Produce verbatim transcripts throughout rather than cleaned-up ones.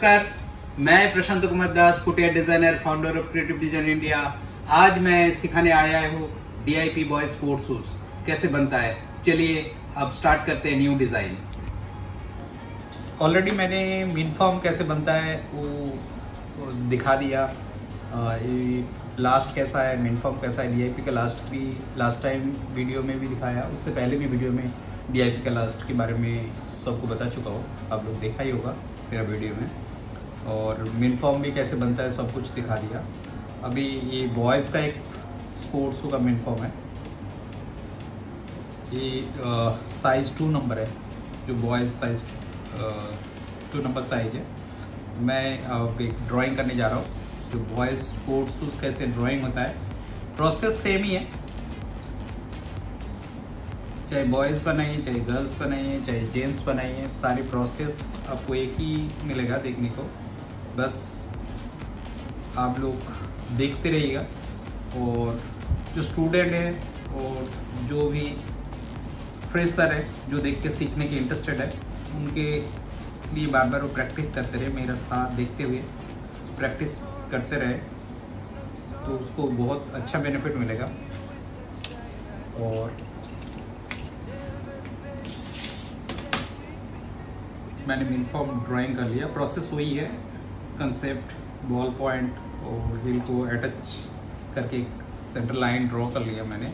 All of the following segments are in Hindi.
नमस्कार, मैं Prashant Kumar Das, footwear designer, founder of creative design India. आज मैं सिखाने आया हूँ D I P boys sports shoes कैसे बनता है। चलिए अब स्टार्ट करते हैं न्यू डिजाइन। ऑलरेडी मैंने मिन फॉर्म कैसे बनता है वो दिखा दिया। लास्ट कैसा है, मिन फॉर्म कैसा है, डी आई पी का लास्ट भी लास्ट टाइम वीडियो में भी दिखाया, उससे पहले भी वीडियो में डी आई पी का लास्ट के बारे में सबको बता चुका हूँ। आप लोग देखा ही होगा मेरा वीडियो में। और मिन फॉर्म भी कैसे बनता है सब कुछ दिखा दिया। अभी ये बॉयज़ का एक स्पोर्ट्स शू का मिन फॉर्म है। ये साइज़ टू नंबर है, जो boys size two number size है। मैं अब एक ड्राइंग करने जा रहा हूँ जो बॉयज़ स्पोर्ट्स शूज़ कैसे ड्राइंग होता है। प्रोसेस सेम ही है, चाहे बॉयज़ बनाइए, चाहे गर्ल्स बनाइए, चाहे जेंट्स बनाइए, सारी प्रोसेस आपको एक ही मिलेगा देखने को। बस आप लोग देखते रहिएगा। और जो स्टूडेंट है और जो भी फ्रेशर है जो देख के सीखने के इंटरेस्टेड है, उनके लिए बार बार वो प्रैक्टिस करते रहे, मेरा साथ देखते हुए प्रैक्टिस करते रहे तो उसको बहुत अच्छा बेनिफिट मिलेगा। और मैंने मिन फॉर्म ड्राइंग कर लिया। प्रोसेस वही है, कंसेप्ट, बॉल पॉइंट और व्हील को अटैच करके सेंटर लाइन ड्रॉ कर लिया मैंने।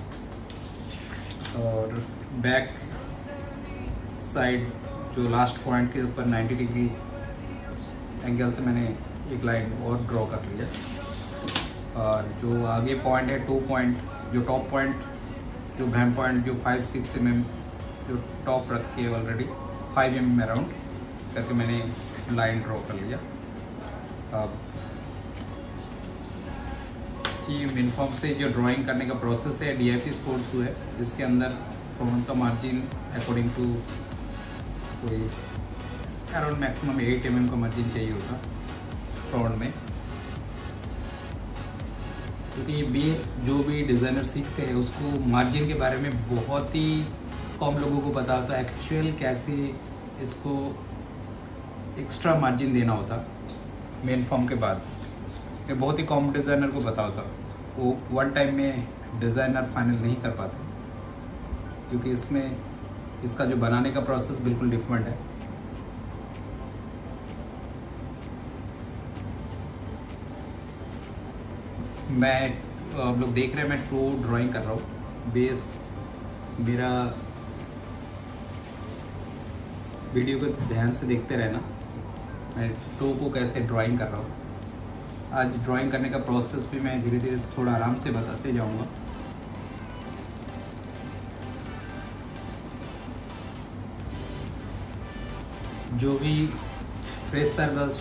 और बैक साइड जो लास्ट पॉइंट के ऊपर नब्बे डिग्री एंगल से मैंने एक लाइन और ड्रॉ कर लिया। और जो आगे पॉइंट है, टू पॉइंट, जो टॉप पॉइंट, जो भैम पॉइंट, जो फाइव सिक्स एम एम जो टॉप रख के already five M M around करके मैंने लाइन ड्रॉ कर लिया। अब ये मिन फॉर्म से जो ड्राइंग करने का प्रोसेस है, D I P sports shoe है, जिसके अंदर फ्रंट का मार्जिन अकॉर्डिंग टू कोई around maximum eight M M का मार्जिन चाहिए होता फ्रंट में। क्योंकि ये बेस जो भी डिज़ाइनर सीखते हैं उसको मार्जिन के बारे में बहुत ही कम लोगों को पता होता है, एक्चुअल कैसे इसको एक्स्ट्रा मार्जिन देना होता मेन फॉर्म के बाद। ये बहुत ही कम डिज़ाइनर को पता होता, वो वन टाइम में डिज़ाइनर फाइनल नहीं कर पाते, क्योंकि इसमें इसका जो बनाने का प्रोसेस बिल्कुल डिफरेंट है। मैं आप लोग देख रहे हैं मैं टू ड्राइंग कर रहा हूँ। बेस मेरा वीडियो को ध्यान से देखते रहना, मैं टो को कैसे ड्राइंग कर रहा हूँ। आज ड्राइंग करने का प्रोसेस भी मैं धीरे धीरे थोड़ा आराम से बताते जाऊँगा। जो भी फ्रेशर,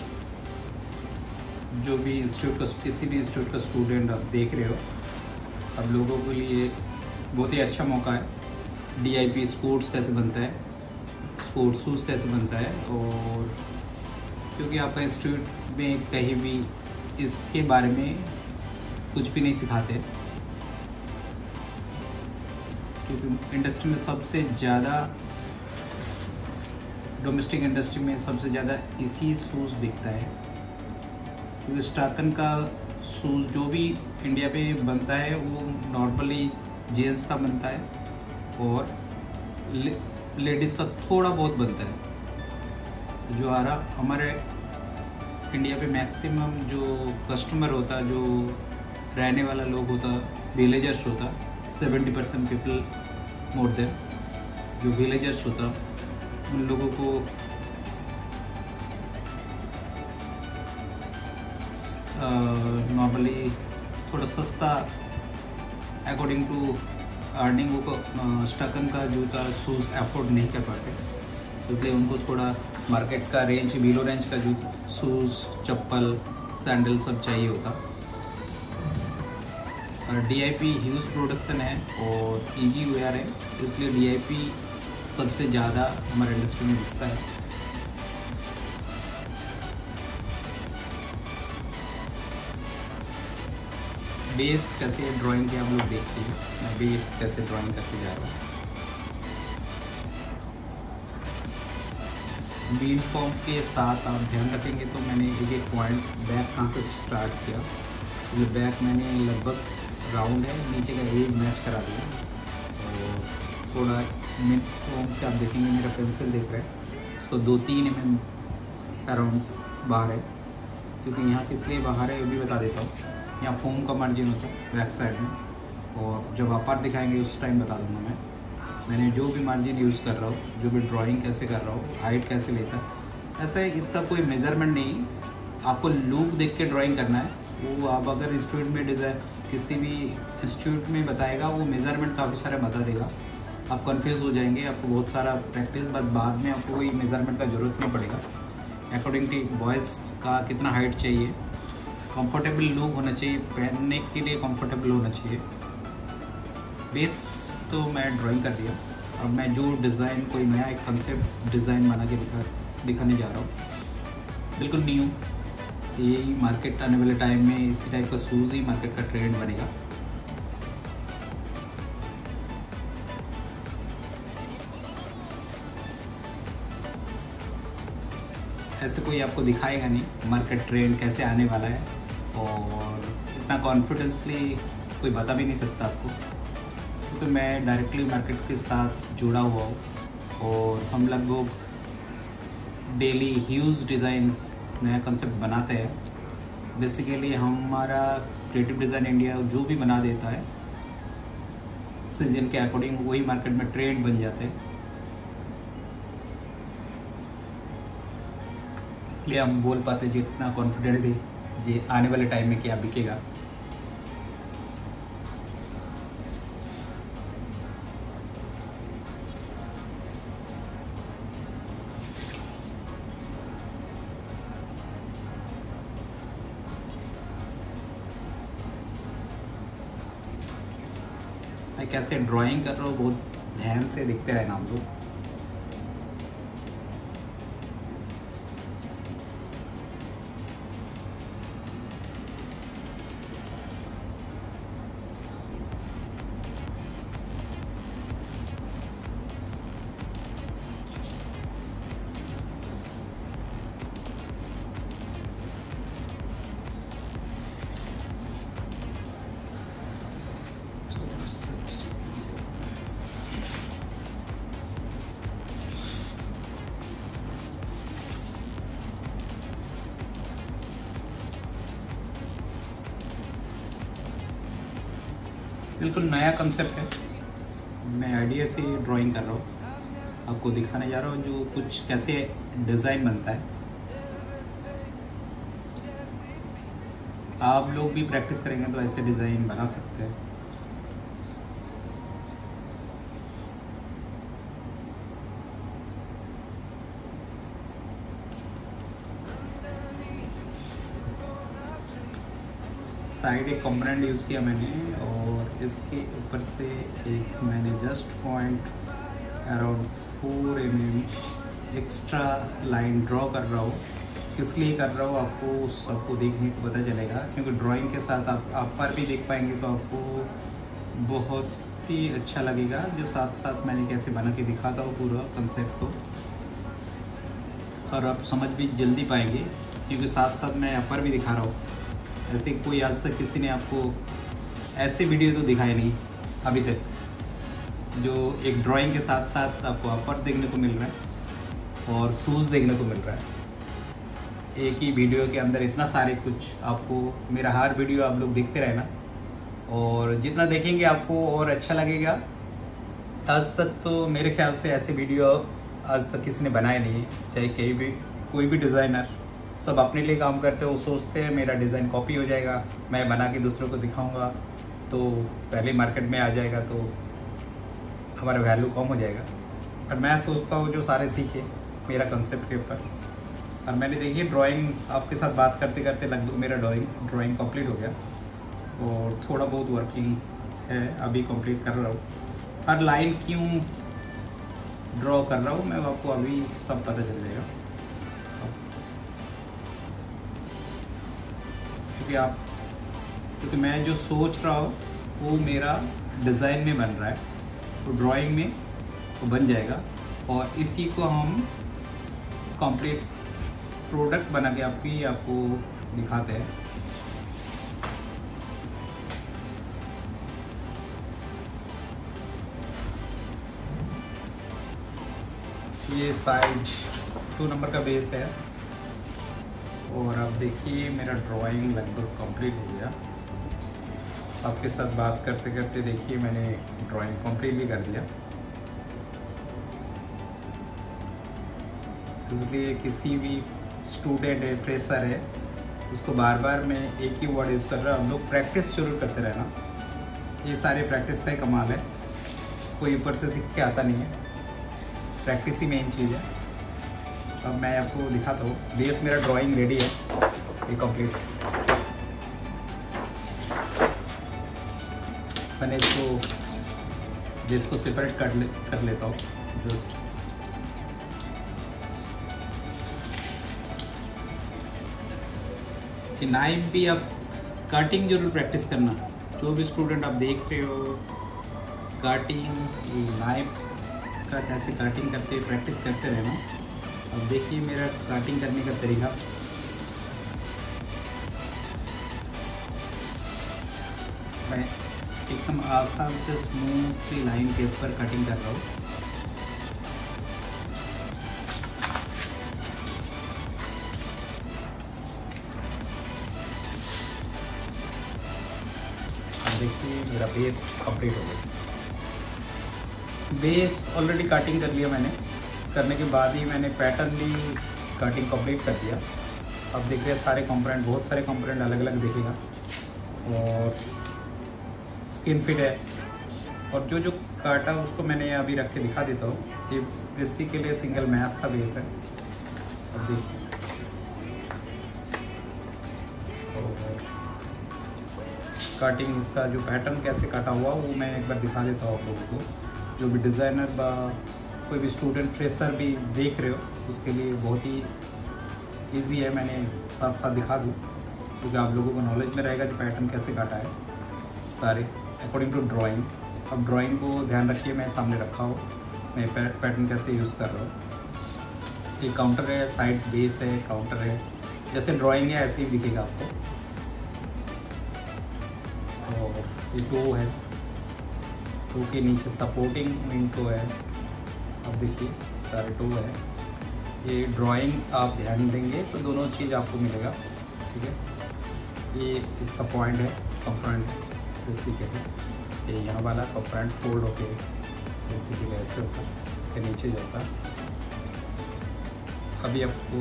जो भी इंस्टीट्यूट का, किसी भी इंस्टीट्यूट का स्टूडेंट आप देख रहे हो, अब लोगों के लिए बहुत ही अच्छा मौका है। डी आई पी स्पोर्ट्स कैसे बनता है, स्पोर्ट्स शूज़ कैसे बनता है। और क्योंकि आपका इंस्टीट्यूट में कहीं भी इसके बारे में कुछ भी नहीं सिखाते, क्योंकि इंडस्ट्री में सबसे ज़्यादा, डोमेस्टिक इंडस्ट्री में सबसे ज़्यादा इसी शूज़ बिकता है। क्योंकि स्टाकन का शूज़ जो भी इंडिया पे बनता है वो नॉर्मली जेंट्स का बनता है और ले, लेडीज़ का थोड़ा बहुत बनता है। जो आ रहा हमारे इंडिया पे मैक्सिमम जो कस्टमर होता, जो रहने वाला लोग होता, विलेजर्स होता, seventy percent people more than जो विलेजर्स होता, उन लोगों को नॉर्मली थोड़ा सस्ता अकॉर्डिंग टू अर्निंग को स्टकन का जूता शूज़ अफोर्ड नहीं कर पाते, इसलिए उनको थोड़ा मार्केट का रेंज, बिलो रेंज का जो शूज़, चप्पल, सैंडल सब चाहिए होता। और D I P huge production है और इजी वेयर है, इसलिए डी आई पी सबसे ज़्यादा हमारे इंडस्ट्री में बिकता है। बेस कैसे ड्राइंग की आप लोग देखते हैं, मैं बेस कैसे ड्राइंग करके जा रहा हूँ। बीन फॉर्म के साथ आप ध्यान रखेंगे तो मैंने एक एक पॉइंट बैक कहाँ से स्टार्ट किया। ये बैक मैंने लगभग राउंड है, नीचे का एज मैच करा दिया और थोड़ा मिड फॉर्म से आप देखेंगे मेरा पेंसिल देख रहे हैं इसको दो तीन एम एम अराउंड बाहर है, क्योंकि यहाँ किस लिए बाहर है ये भी बता देता हूँ। यहाँ फोम का मार्जिन होता है बैक साइड में, और जब आप पार्ट दिखाएंगे उस टाइम बता दूँगा मैं मैंने जो भी मार्जिन यूज़ कर रहा हूँ, जो भी ड्राइंग कैसे कर रहा हूँ, हाइट कैसे लेता है। ऐसा है, इसका कोई मेज़रमेंट नहीं, आपको लुक देख के ड्राइंग करना है। वो आप अगर इंस्टीट्यूट में डिज़ाइन किसी भी इंस्टीट्यूट में बताएगा वो मेज़रमेंट काफ़ी सारे बता देगा, आप कंफ्यूज हो जाएंगे। आपको बहुत सारा प्रैक्टिस बस बाद में आपको कोई मेज़रमेंट का ज़रूरत नहीं पड़ेगा। अकॉर्डिंग टू बॉयज़ का कितना हाइट चाहिए, कंफर्टेबल लुक होना चाहिए, पहनने के लिए कंफर्टेबल होना चाहिए। बेस तो मैं ड्राइंग कर दिया। अब मैं जो डिज़ाइन कोई नया एक कंसेप्ट डिज़ाइन बना के दिखा दिखाने जा रहा हूँ, बिल्कुल न्यू। यही मार्केट आने वाले टाइम में इसी टाइप का शूज़ ही मार्केट का ट्रेंड बनेगा। ऐसे कोई आपको दिखाएगा नहीं मार्केट ट्रेंड कैसे आने वाला है, और इतना कॉन्फिडेंसली कोई बता भी नहीं सकता आपको, क्योंकि तो मैं डायरेक्टली मार्केट के साथ जुड़ा हुआ हूँ और हम लगभग डेली ह्यूज डिज़ाइन नया कंसेप्ट बनाते हैं। बेसिकली हमारा क्रिएटिव डिज़ाइन इंडिया जो भी बना देता है सीजन के अकॉर्डिंग वही मार्केट में ट्रेंड बन जाते हैं, इसलिए हम बोल पाते जितना कॉन्फिडेंटली ये आने वाले टाइम में क्या बिकेगा। मैं कैसे ड्राइंग कर रहा हूँ बहुत ध्यान से देखते रहना आप लोग। बिल्कुल नया कंसेप्ट है, मैं आइडिया से ड्राइंग कर रहा हूँ, आपको दिखाने जा रहा हूँ जो कुछ कैसे डिज़ाइन बनता है। आप लोग भी प्रैक्टिस करेंगे तो ऐसे डिज़ाइन बना सकते हैं। साइड एक कंपोनेंट यूज़ किया मैंने, और इसके ऊपर से एक मैंने just point around four M M extra line draw कर रहा हूँ। किस लिए कर रहा हूँ आपको सबको देखने को पता चलेगा, क्योंकि ड्राइंग के साथ आप आप पर भी देख पाएंगे तो आपको बहुत ही अच्छा लगेगा। जो साथ साथ मैंने कैसे बना के दिखाता हूँ पूरा कंसेप्ट को, और आप समझ भी जल्दी पाएंगे, क्योंकि साथ साथ मैं यहाँ पर भी दिखा रहा हूँ। ऐसे कोई आज तक किसी ने आपको ऐसे वीडियो तो दिखाए नहीं अभी तक, जो एक ड्राइंग के साथ साथ आपको अपर देखने को मिल रहा है और शूज़ देखने को मिल रहा है एक ही वीडियो के अंदर। इतना सारे कुछ आपको, मेरा हर वीडियो आप लोग देखते रहना, और जितना देखेंगे आपको और अच्छा लगेगा। आज तक तो मेरे ख्याल से ऐसे वीडियो आज तक किसी ने बनाए नहीं, चाहे कहीं भी कोई भी डिज़ाइनर, सब अपने लिए काम करते हो, सोचते हैं मेरा डिज़ाइन कॉपी हो जाएगा, मैं बना के दूसरों को दिखाऊंगा तो पहले मार्केट में आ जाएगा, तो हमारा वैल्यू कम हो जाएगा। और मैं सोचता हूँ जो सारे सीखे मेरा कंसेप्ट के ऊपर। और मैंने देखिए ड्राइंग आपके साथ बात करते करते लगभग मेरा ड्राइंग ड्राइंग कंप्लीट हो गया, और थोड़ा बहुत वर्किंग है अभी कंप्लीट कर रहा हूँ। हर लाइन क्यों ड्रॉ कर रहा हूँ मैं आपको अभी सब पता चल जाएगा, क्योंकि आप क्योंकि मैं जो सोच रहा हूँ वो मेरा डिज़ाइन में बन रहा है, तो ड्राइंग में वो बन जाएगा। और इसी को हम कंप्लीट प्रोडक्ट बना के आपकी आपको दिखाते हैं। ये साइज टू नंबर का बेस है और अब देखिए मेरा ड्राइंग लगभग कंप्लीट हो गया। आपके साथ बात करते करते देखिए मैंने ड्राइंग कंप्लीट भी कर दिया। इसलिए किसी भी स्टूडेंट है, फ्रेशर है, उसको बार बार मैं एक ही वर्ड यूज़ कर रहा हूँ, हम लोग प्रैक्टिस जरूर करते रहना। ये सारे प्रैक्टिस का ही कमाल है, कोई ऊपर से सीख के आता नहीं है, प्रैक्टिस ही मेन चीज़ है। अब मैं आपको दिखाता हूँ। बेस मेरा ड्राइंग रेडी है, ये कंप्लीट। मैंने इसको बेस को सेपरेट कर ले कर लेता हूँ जस्ट। कि नाइफ भी आप कटिंग जरूर प्रैक्टिस करना। जो भी स्टूडेंट आप देख रहे हो, कटिंग नाइफ का कैसे कटिंग करते प्रैक्टिस करते रहना। अब देखिए मेरा कटिंग करने का तरीका। मैं एकदम आसान से स्मूथली लाइन के ऊपर कटिंग कर रहा हूँ। देखिए मेरा बेस कंप्लीट हो गया। बेस ऑलरेडी कटिंग कर लिया मैंने, करने के बाद ही मैंने पैटर्न भी कटिंग कंप्लीट कर दिया। अब देख रहे हैं सारे कंपोनेंट, बहुत सारे कंपोनेंट अलग अलग दिखेगा और स्किन फिट है। और जो जो काटा उसको मैंने अभी रख के दिखा देता हूँ। ये बेसी के लिए सिंगल मैश का बेस है। अब देखिए कटिंग, इसका जो पैटर्न कैसे काटा हुआ वो मैं एक बार दिखा देता हूँ आप लोगों को। जो भी डिज़ाइनर बा कोई भी स्टूडेंट फ्रेशर भी देख रहे हो उसके लिए बहुत ही इजी है, मैंने साथ साथ दिखा दूँ क्योंकि आप लोगों को नॉलेज में रहेगा कि पैटर्न कैसे काटा है सारे अकॉर्डिंग टू ड्राइंग। अब ड्राइंग को ध्यान रखिए, मैं सामने रखा हो, मैं पैटर्न कैसे यूज़ कर रहा हूँ। ये काउंटर है, साइड बेस है, काउंटर है, जैसे ड्राइंग है ऐसे ही दिखेगा आपको। और ये टो है, टो के नीचे सपोर्टिंग विंग टो है। अब देखिए सारे टो है। ये ड्राइंग आप ध्यान देंगे तो दोनों चीज़ आपको मिलेगा, ठीक है। ये इसका पॉइंट है, कंपोनेंट बेसिकली ये यहाँ वाला कंपोनेंट फोल्ड होके बेसिकली ऐसे होता है, इसके नीचे जाता है। अभी आपको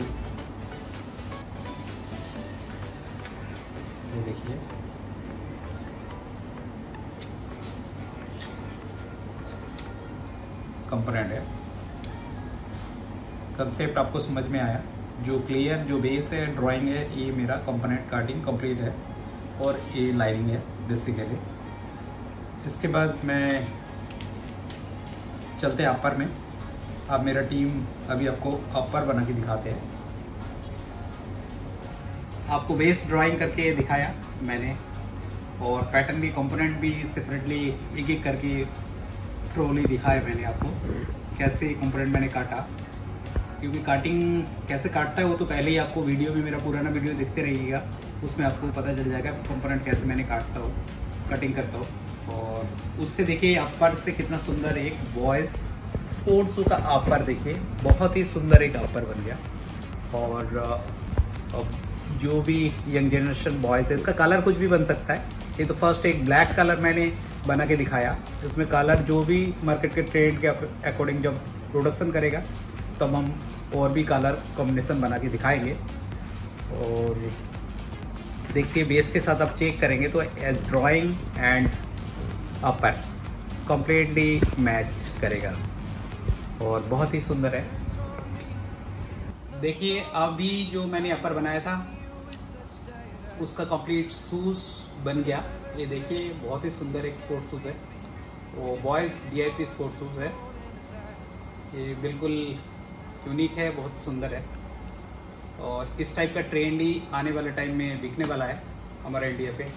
ये देखिए कंपोनेंट है। कंसेप्ट आपको समझ में आया। जो क्लियर जो बेस है ड्राइंग है, ये मेरा कंपोनेंट कटिंग कंप्लीट है और ये लाइनिंग है बेसिकली। इसके बाद मैं चलते हैं अपर में। अब मेरा टीम अभी आपको अपर बना के दिखाते हैं। आपको बेस ड्राइंग करके दिखाया मैंने और पैटर्न भी कंपोनेंट भी सेपरेटली एक एक करके ट्रोली दिखाया मैंने आपको कैसे कंपोनेंट मैंने काटा। क्योंकि काटिंग कैसे काटता है वो तो पहले ही आपको वीडियो में, मेरा पुराना वीडियो देखते रहिएगा, उसमें आपको पता चल जाएगा कंपोनेंट कैसे मैंने काटता हूँ, कटिंग करता हूँ। और उससे देखिए अपर से कितना सुंदर एक बॉयज़ स्पोर्ट्स शू का अपर, देखिए बहुत ही सुंदर एक अपर बन गया। और अब जो भी यंग जनरेशन बॉयज़ है, इसका कलर कुछ भी बन सकता है। ये तो फर्स्ट एक ब्लैक कलर मैंने बना के दिखाया। इसमें कलर जो भी मार्केट के ट्रेंड के अकॉर्डिंग जब प्रोडक्शन करेगा तब तो हम और भी कलर कॉम्बिनेशन बना के दिखाएंगे। और देखिए बेस के साथ आप चेक करेंगे तो as drawing and upper completely match करेगा और बहुत ही सुंदर है। देखिए अभी जो मैंने अपर बनाया था उसका कंप्लीट शूज़ बन गया। ये देखिए बहुत ही सुंदर एक स्पोर्ट शूज़ है, वो boys D I P sport shoes है। ये बिल्कुल यूनिक है, बहुत सुंदर है और इस टाइप का ट्रेंड ही आने वाले टाइम में बिकने वाला है हमारा इंडिया पे।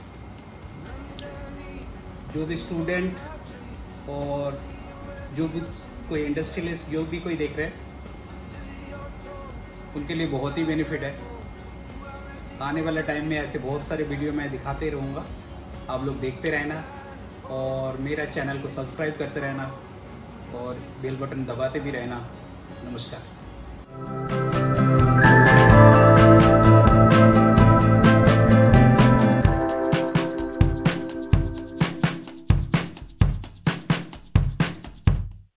जो भी स्टूडेंट और जो भी कोई इंडस्ट्रियलिस्ट जो भी कोई देख रहे हैं उनके लिए बहुत ही बेनिफिट है। आने वाले टाइम में ऐसे बहुत सारे वीडियो मैं दिखाते रहूँगा, आप लोग देखते रहना और मेरा चैनल को सब्सक्राइब करते रहना और बेल बटन दबाते भी रहना। नमस्कार।